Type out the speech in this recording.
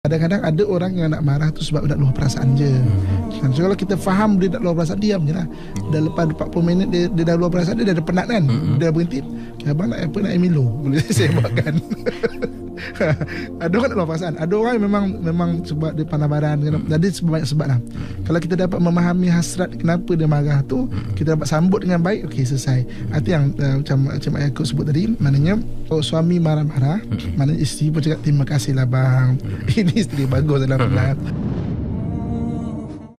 Kadang-kadang ada orang yang nak marah tu sebab nak luah perasaan je. So kalau kita faham dia nak luah perasaan, diam je lah. Dah lepas 40 minit dia dah luah perasaan, dia dah penat kan. Dia dah berhenti. Abang nak apa, nak Milo, boleh saya buatkan. Ada orang nak luah perasaan, ada orang yang memang sebab dia pandang baran. Jadi banyak sebab lah. Kalau kita dapat memahami hasrat kenapa dia marah tu, kita dapat sambut dengan baik, okey, selesai. Itu yang macam ayah aku sebut tadi. Maknanya kalau suami marah-marah, maknanya isteri pun cakap terima kasih lah bang, ini isteri bagus dalam benar.